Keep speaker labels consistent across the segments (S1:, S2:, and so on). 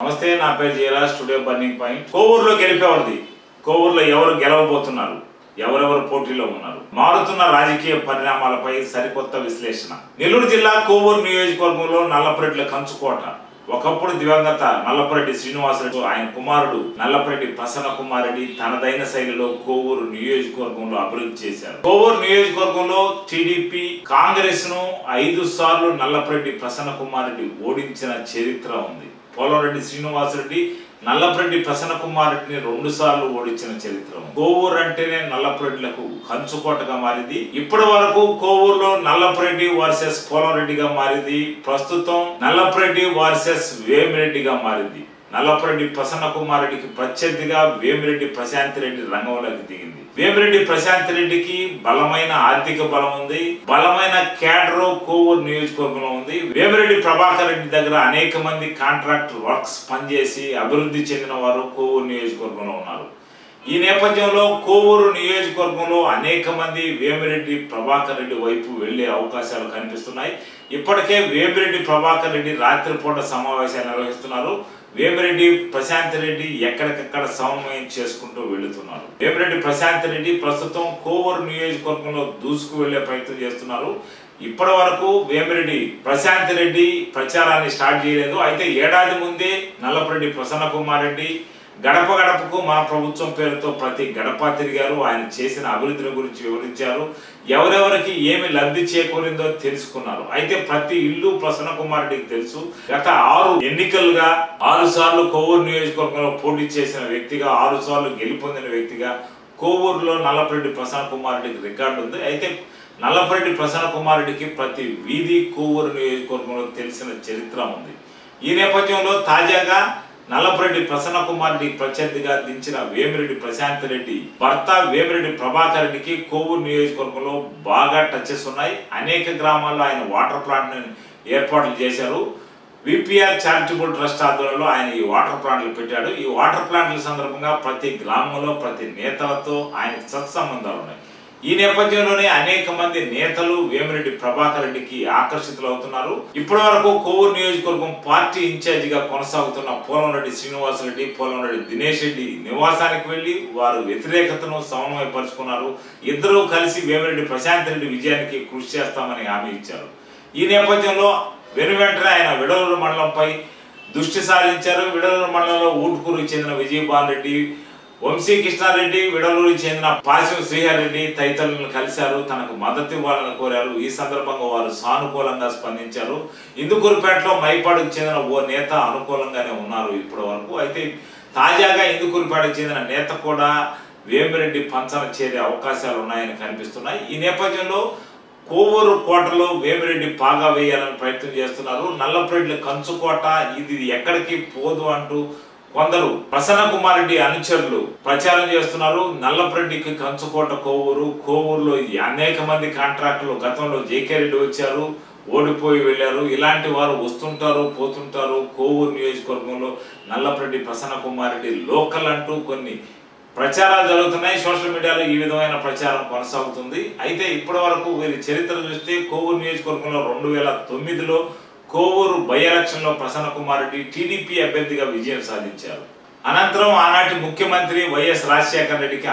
S1: నమస్తే, నా పేరు జయరాజ్. Today burning point. కోవూరులో గెలిపేవారిది. కోవూరులో ఎవరు గెలవబోతున్నారు, ఎవరెవరు పోటీలో ఉన్నారు, మారుతున్న రాజకీయ పరిణామాలపై సరికొత్త విశ్లేషణ. నెల్లూరు జిల్లా కోవూరు నియోజకవర్గంలో నల్లపరెడ్ల కంచుకోట. ఒకప్పుడు దివంగత నల్లపరెడ్డి శ్రీనివాసరెడ్డి, ఆయన కుమారుడు నల్లపరెడ్డి ప్రసన్న కుమార్ రెడ్డి తనదైన శైలిలో కోవూరు నియోజకవర్గంలో అభివృద్ధి చేశారు. కోవూరు నియోజకవర్గంలో టీడీపీ కాంగ్రెస్ ను 5 సార్లు నల్లపరెడ్డి ప్రసన్న కుమార్ రెడ్డి ఓడించిన చరిత్ర ఉంది. పోలంరెడ్డి శ్రీనివాసరెడ్డి నల్లపరెడ్డి ప్రసన్న కుమార్ రెడ్డిని 2 సార్లు ఓడించిన చరిత్ర. కోవూరు అంటేనే నల్లపరెడ్లకు కంచుకోటగా మారింది. ఇప్పటి వరకు కోవూరులో నల్లపరెడ్డి వర్సెస్ పోలంరెడ్డిగా మారింది. ప్రస్తుతం నల్లపరెడ్డి వర్సెస్ వేమిరెడ్డిగా మారింది. నల్లపరెడ్డి ప్రసన్న కుమార్ రెడ్డికి ప్రత్యర్థిగా వేమిరెడ్డి ప్రశాంత్ రెడ్డి రంగంలోకి దిగింది. వేమిరెడ్డి ప్రశాంత్ రెడ్డికి బలమైన ఆర్థిక బలం ఉంది, బలమైన క్యాడర్ కోవూరు నియోజకవర్గంలో ఉంది. వేమిరెడ్డి ప్రభాకర్ రెడ్డి దగ్గర అనేక మంది కాంట్రాక్ట్ వర్క్స్ పనిచేసి అభివృద్ధి చెందిన వారు కోవూరు నియోజకవర్గంలో ఉన్నారు. ఈ నేపథ్యంలో కోవూరు నియోజకవర్గంలో అనేక మంది వేమిరెడ్డి ప్రభాకర్ రెడ్డి వైపు వెళ్లే అవకాశాలు కనిపిస్తున్నాయి. ఇప్పటికే వేమిరెడ్డి ప్రభాకర్ రెడ్డి రాత్రిపూట సమావేశాలు నిర్వహిస్తున్నారు. వేమిరెడ్డి ప్రశాంత్ రెడ్డి ఎక్కడికక్కడ సమన్వయం చేసుకుంటూ వెళుతున్నారు. వేమిరెడ్డి ప్రశాంత్ రెడ్డి ప్రస్తుతం కోవూరు నియోజకవర్గంలో దూసుకు వెళ్లే ప్రయత్నం చేస్తున్నారు. ఇప్పటి వరకు వేమిరెడ్డి ప్రశాంత్ రెడ్డి ప్రచారాన్ని స్టార్ట్ చేయలేదు. అయితే ఏడాది ముందే నల్లపరెడ్డి ప్రసన్న కుమార్ రెడ్డి గడప గడపకు మన ప్రభుత్వం పేరుతో ప్రతి గడప తిరిగారు. ఆయన చేసిన అభివృద్ధిని గురించి వివరించారు. ఎవరెవరికి ఏమి లబ్ధి చేకూరిందో తెలుసుకున్నారు. అయితే ప్రతి ఇల్లు ప్రసన్న కుమార్ రెడ్డికి తెలుసు. గత 6 ఎన్నికలుగా 6 సార్లు కోవూరు నియోజకవర్గంలో పోటీ చేసిన వ్యక్తిగా, 6 సార్లు గెలుపొందిన వ్యక్తిగా కోవూరులో నల్లపరెడ్డి ప్రసన్న కుమార్ రెడ్డికి రికార్డు ఉంది. అయితే నల్లపరెడ్డి ప్రసన్న కుమార్ రెడ్డికి ప్రతి వీధి కోవూరు నియోజకవర్గంలో తెలిసిన చరిత్ర ఉంది. ఈ నేపథ్యంలో తాజాగా నల్లపరెడ్డి ప్రసన్న కుమార్ రెడ్డికి ప్రత్యర్థిగా దించిన వేమిరెడ్డి ప్రశాంత్ రెడ్డి భర్త వేమిరెడ్డి ప్రభాకర్ రెడ్డికి కోవూరు నియోజకవర్గంలో బాగా టచెస్ ఉన్నాయి. అనేక గ్రామాల్లో ఆయన వాటర్ ప్లాంట్ ఏర్పాట్లు చేశారు. విపిఆర్ చారిటబుల్ ట్రస్ట్ ఆధ్వర్యంలో ఆయన ఈ వాటర్ ప్లాంట్లు పెట్టాడు. ఈ వాటర్ ప్లాంట్ల సందర్భంగా ప్రతి గ్రామంలో ప్రతి నేతలతో ఆయనకు సత్సంబంధాలు ఉన్నాయి. ఈ నేపథ్యంలోనే అనేక మంది నేతలు వేమిరెడ్డి ప్రభాకర్ రెడ్డికి ఆకర్షితులు అవుతున్నారు. ఇప్పటి వరకు కోవూరు నియోజకవర్గం పార్టీ ఇన్ఛార్జిగా కొనసాగుతున్న పోలంరెడ్డి శ్రీనివాసరెడ్డి, పోలంరెడ్డి దినేష్ రెడ్డి నివాసానికి వెళ్లి వారు వ్యతిరేకతను సమన్వయపరుచుకున్నారు. ఇద్దరూ కలిసి వేమిరెడ్డి ప్రశాంత్ రెడ్డి విజయానికి కృషి చేస్తామని హామీ ఇచ్చారు. ఈ నేపథ్యంలో వెనువెంటనే ఆయన విడలూరు మండలంపై దృష్టి సారించారు. విడలూరు మండలంలో ఊటుకూరుకు చెందిన విజయభాన్ రెడ్డి, వంశీ కృష్ణారెడ్డి, విడలూరుకి చెందిన పాశం శ్రీహర్ రెడ్డి తదితరులను కలిశారు. తనకు మద్దతు ఇవ్వాలని కోరారు. ఈ సందర్భంగా వారు సానుకూలంగా స్పందించారు. ఇందుకూరుపేటలో మైపాడుకు చెందిన ఓ నేత అనుకూలంగానే ఉన్నారు ఇప్పటి వరకు. అయితే తాజాగా ఇందుకూరుపేటకు చెందిన నేత కూడా వేమిరెడ్డి పంచన చేరే అవకాశాలు ఉన్నాయని కనిపిస్తున్నాయి. ఈ నేపథ్యంలో కోవూరు కోటలో వేమిరెడ్డి పాగా వేయాలని ప్రయత్నం చేస్తున్నారు. నల్లపరెడ్డి కంచుకోట, ఇది ఎక్కడికి పోదు అంటూ కొందరు ప్రసన్న కుమార్ రెడ్డి అనుచరులు ప్రచారం చేస్తున్నారు. నల్లపరెడ్డికి కంచుకోట కోవూరు. కోవూరులో అనేక మంది కాంట్రాక్టులు గతంలో జేకే రెడ్డి వచ్చారు, ఓడిపోయి వెళ్లారు. ఇలాంటి వారు వస్తుంటారు, పోతుంటారు. కోవూరు నియోజకవర్గంలో నల్లపరెడ్డి ప్రసన్న కుమార్ రెడ్డి లోకల్ అంటూ కొన్ని ప్రచారాలు జరుగుతున్నాయి. సోషల్ మీడియాలో ఈ విధమైన ప్రచారం కొనసాగుతుంది. అయితే ఇప్పటి వరకు వీరి చరిత్ర చూస్తే కోవూరు నియోజకవర్గంలో 2009లో కోవూరు బై ఎలక్షన్ లో ప్రసన్న కుమార్ రెడ్డి టీడీపీ అభ్యర్థిగా విజయం సాధించారు. అనంతరం ఆనాటి ముఖ్యమంత్రి వైఎస్ రాజశేఖర రెడ్డికి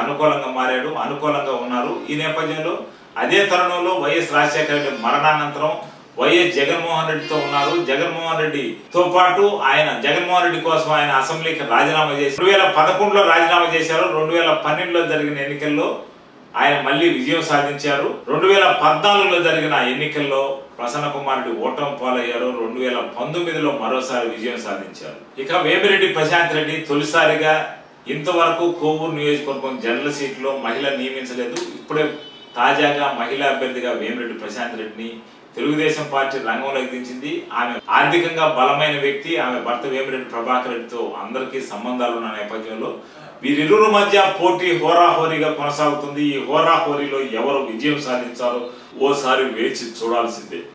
S1: అనుకూలంగా ఉన్నారు. ఈ నేపథ్యంలో అదే తరుణంలో వైఎస్ రాజశేఖర రెడ్డి మరణానంతరం వైఎస్ జగన్మోహన్ రెడ్డితో ఉన్నారు. జగన్మోహన్ రెడ్డితో పాటు జగన్మోహన్ రెడ్డి కోసం ఆయన అసెంబ్లీకి రాజీనామా చేసి 2011లో రాజీనామా చేశారు. 2012లో జరిగిన ఎన్నికల్లో ఆయన మళ్లీ విజయం సాధించారు. 2014లో జరిగిన ఎన్నికల్లో ప్రసన్న కుమార్ రెడ్డి ఓటమి పాలయ్యారు. 2019లో మరోసారి విజయం సాధించారు. ఇక వేమిరెడ్డి ప్రశాంత్ రెడ్డి తొలిసారిగా ఇంతవరకు కోవూరు నియోజకవర్గం జనరల్ సీట్లో మహిళ నియమించలేదు. ఇప్పుడే తాజాగా మహిళా అభ్యర్థిగా వేమిరెడ్డి ప్రశాంత్ రెడ్డిని తెలుగుదేశం పార్టీ రంగంలోకి దించింది. ఆమె ఆర్థికంగా బలమైన వ్యక్తి. ఆమె భర్త వేమిరెడ్డి ప్రభాకర్ రెడ్డితో అందరికీ సంబంధాలు ఉన్న నేపథ్యంలో వీరిరువురి మధ్య పోటీ హోరాహోరీగా కొనసాగుతుంది. ఈ హోరాహోరీలో ఎవరు విజయం సాధించారో ఓసారి వేచి చూడాల్సిందే.